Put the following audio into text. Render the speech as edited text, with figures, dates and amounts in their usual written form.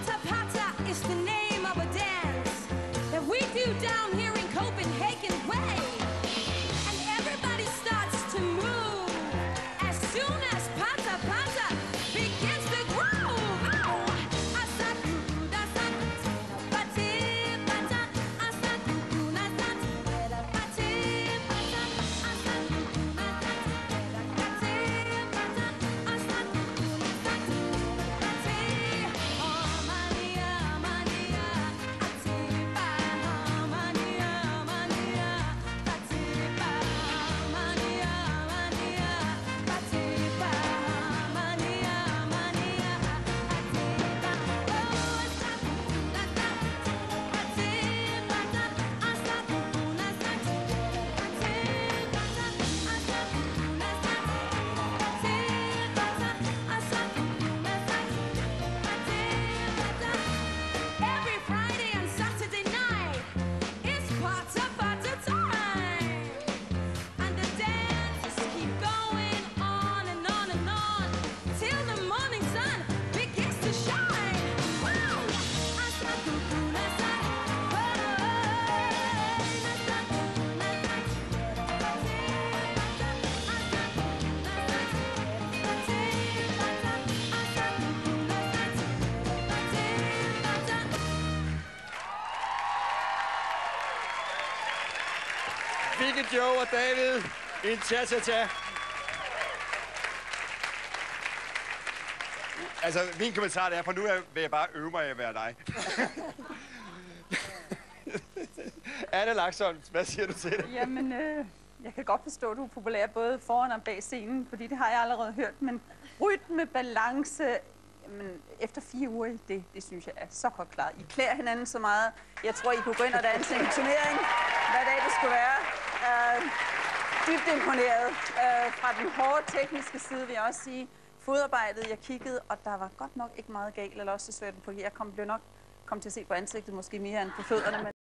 Pata Pata is the name of a dance that we do down here in Copenhagen way. And everybody starts to move as soon as Pata Pata begins to groove. Oh! Vicky, Joe og David. En cha-cha-cha. Altså, min kommentar er, for nu vil jeg bare øve mig at være dig. Anne Laxholm, hvad siger du til det? Jamen, jeg kan godt forstå, at du er populær både foran og bag scenen, fordi det har jeg allerede hørt. Men rytme, balance, jamen, efter 4 uger i det synes jeg er så godt klart. I klæder hinanden så meget. Jeg tror, I kunne gå ind og danse en turnering, hvad dag det skulle være. Dybt imponeret. Fra den hårde tekniske side vil jeg også sige, fodarbejdet, jeg kiggede, og der var godt nok ikke meget galt, eller også så svært på. Jeg blev nok til at se på ansigtet måske mere end på fødderne,